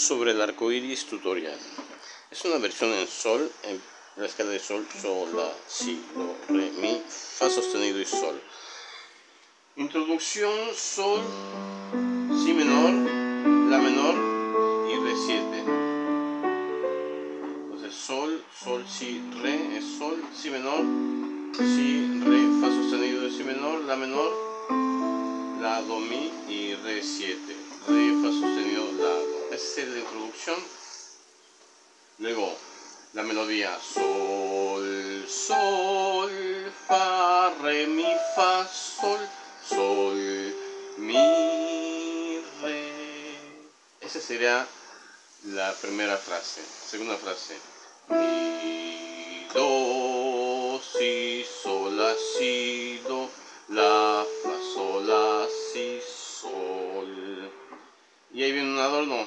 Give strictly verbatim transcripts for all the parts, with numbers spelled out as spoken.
sobre el arco iris tutorial. Es una versión en sol, en la escala de sol, sol, la, si, do, re, mi, fa sostenido y sol. Introducción: sol, si menor, la menor y re siete. Entonces sol, sol, si, re es sol, si menor, si, re, fa sostenido y si menor, la menor, la, do, mi y re siete. Re, fa sostenido, la, do. Esa es la introducción. Luego la melodía: sol, sol, fa, re, mi, fa, sol, sol, mi, re. Esa sería la primera frase. Segunda frase: mi, do, si, sol, la, si, do, la, fa, sol, la, si, sol. Y ahí viene un adorno.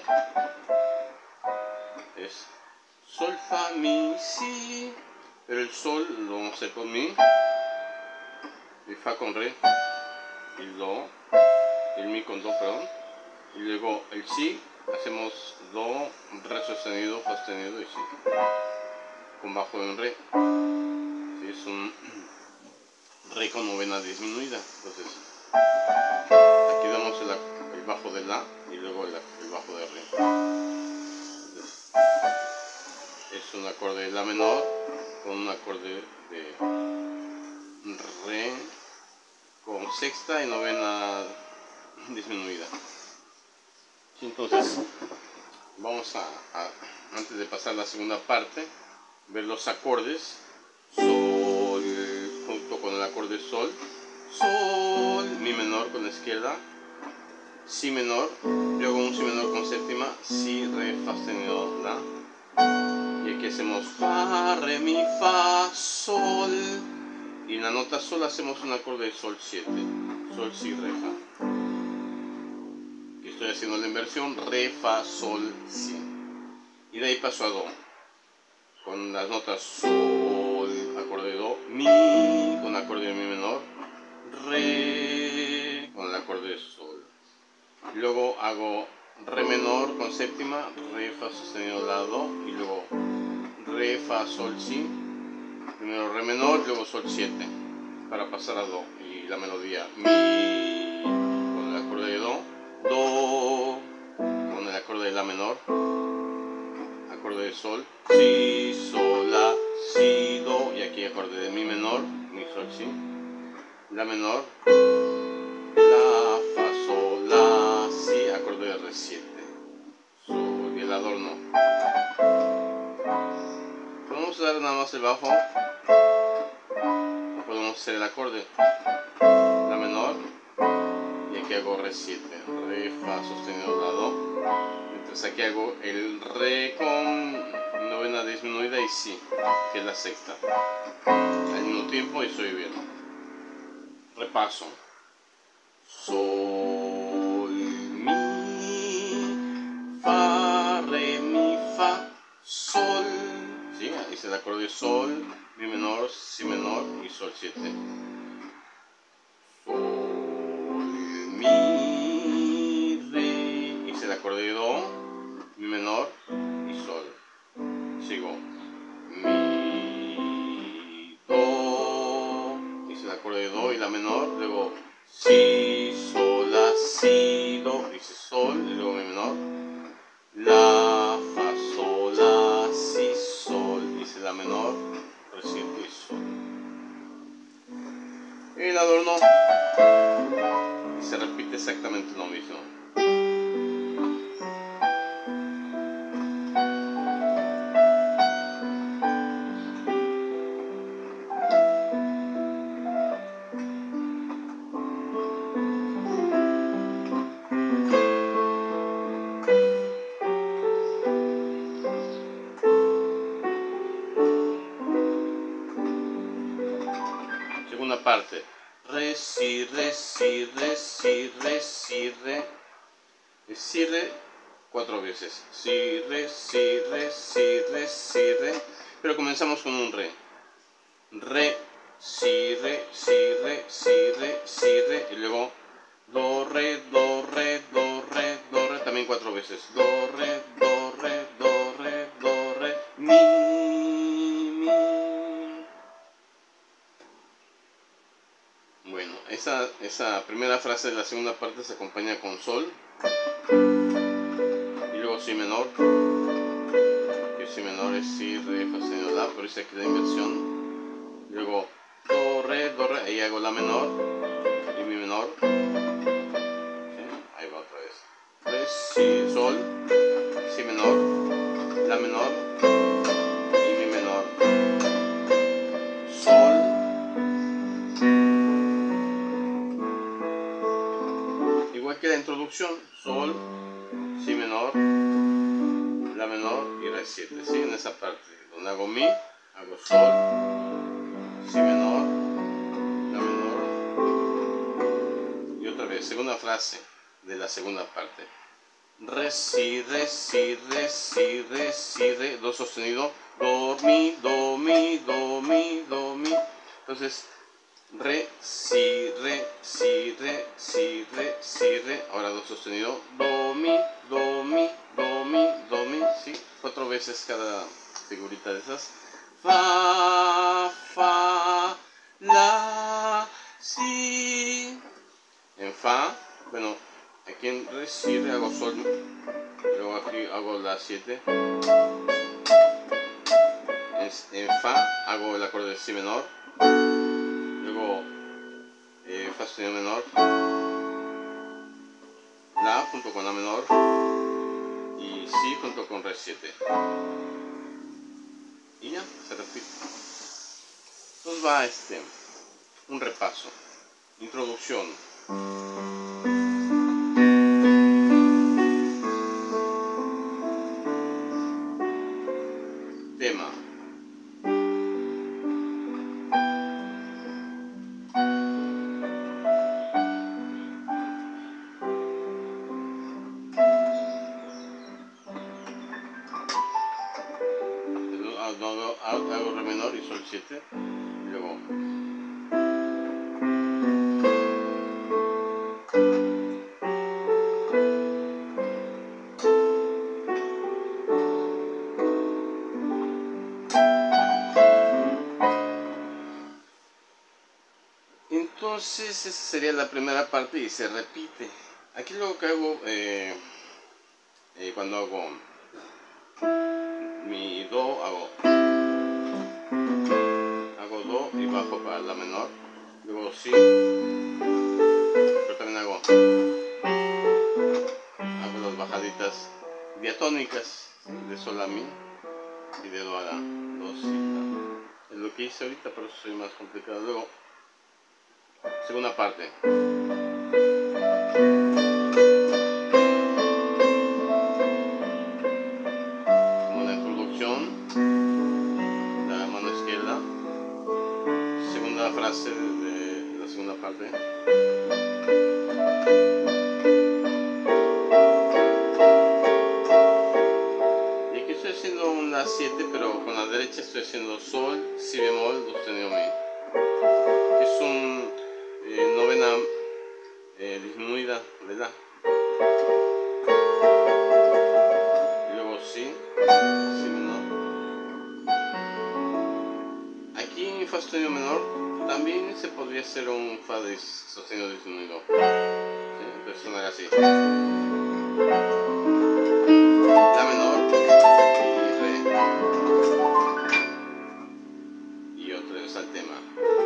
Es sol, fa, mi, si, pero el sol lo vamos a hacer con mi, el fa con re, el do, el mi con do, perdón, y luego el si hacemos do, re sostenido, fa sostenido y si, con bajo en re. Sí, es un re con novena disminuida. Entonces aquí damos el, el bajo de la y luego el, el bajo de re. Entonces, es un acorde de la menor con un acorde de re con sexta y novena disminuida. Entonces vamos a, a, antes de pasar a la segunda parte, ver los acordes. Sol junto con el acorde sol, sol, mi menor con la izquierda, si menor, luego un si menor con séptima, si, re, fa sostenido, la. Y aquí hacemos fa, re, mi, fa, sol. Y en la nota sol hacemos un acorde de sol siete. Sol, si, re, fa. Aquí estoy haciendo la inversión: re, fa, sol, si. Y de ahí paso a do. Con las notas sol, acorde de do, mi, con acorde de mi menor, re, con el acorde de sol. Y luego hago re menor con séptima, re, fa sostenido, la, do. Y luego re, fa, sol, si. Primero re menor, luego sol siete, para pasar a do. Y la melodía: mi, con el acorde de do, do, con el acorde de la menor, acorde de sol, si, sol, la, si, do. Y aquí acorde de mi menor, mi, sol, si. La menor, la, fa, sol, la, si, acorde de re siete. Sol y el adorno. Podemos dar nada más el bajo, o podemos hacer el acorde, la menor, y aquí hago re siete, re, fa sostenido, la, do. Mientras aquí hago el re con novena disminuida y si, que es la sexta, al mismo tiempo, y estoy bien. Repaso: sol, mi, fa, re, mi, fa, sol. ¿Sí? Ahí es el acorde de sol, mi menor, si menor y sol siete. Sol, mi, re. Hice el acorde de do, mi menor y sol. Sigo: mi, do. Hice el acorde de do y la menor. Luego si, sol, la, si, do. Hice sol y luego mi menor. La, fa, sol, la, si, sol. Hice la menor, re siete y sol. El adorno. Y se repite exactamente lo mismo. Segunda parte: re, si, re, si, re, si, re, si, re. Si, re cuatro veces. Si, re, si, re, si, re, si, re. Pero comenzamos con un re. Re, si, re, si, re, si, re, si, re. Y luego do, re, do, re, do, re, do, re. También también cuatro veces. Do, re, do, re, do, re, do, re, mi, mi. Bueno, esa, esa primera frase de la segunda parte se acompaña con sol. Y luego si menor. Que si menor es si, re, fa sostenido, la. Pero dice aquí la inversión. Luego do, re, do, re. Ahí hago la menor. Y mi menor. Ahí va otra vez. Re, si, sol, si menor, la menor y mi menor. Sol, igual que la introducción, sol, si menor, la menor y re siete, ¿sí? En esa parte, donde hago mi, hago sol, si menor, la menor y otra vez, segunda frase de la segunda parte. Re, si, re, si, re, si, re, si, re, do sostenido, do, mi, do, mi, do, mi, do, mi. Entonces, re, si, re, si, re, si, re, si, re. Ahora do sostenido, do, mi, do, mi, do, mi, do, mi. ¿Sí? Cuatro veces cada figurita de esas. Fa, fa, la, si. En fa, bueno. Aquí en re, si, re hago sol, luego aquí hago la siete. En, en fa hago el acorde de si menor, luego eh, fa sostenido menor, la junto con la menor y si junto con re siete. Y ya, se repite. Entonces va este, un repaso, introducción. Tema. Hago, hago, hago re menor y sol siete. Y luego entonces esa sería la primera parte y se repite. Aquí lo que hago eh, eh, cuando hago mi do, hago hago do y bajo para la menor, luego si, pero también hago hago las bajaditas diatónicas, ¿sí? De sol a mi y de do a la, do, si, la. Es lo que hice ahorita, pero eso soy más complicado. Luego segunda parte. Como la introducción, la mano izquierda, segunda frase de la segunda parte. Y aquí estoy haciendo un la siete, pero con la derecha estoy haciendo sol, si bemol, do sostenido mi. Es un eh, novena eh, disminuida de la. Y luego si, si menor. Aquí en fa sostenido menor también se podría hacer un fa de sostenido disminuido. ¿Sí? Entonces suena así. La menor y re. Y otra vez al tema.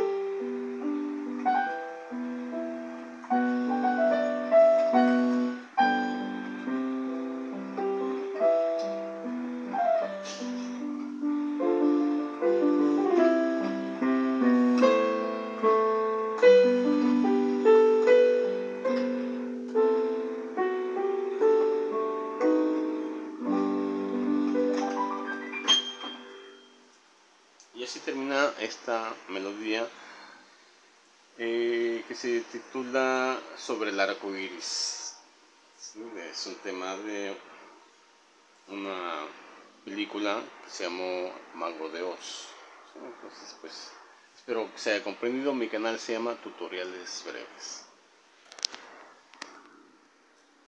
Y así termina esta melodía eh, que se titula Sobre el arco iris. ¿Sí? Es un tema de una película que se llamó Mago de Oz. ¿Sí? Entonces, pues, espero que se haya comprendido. Mi canal se llama Tutoriales Breves.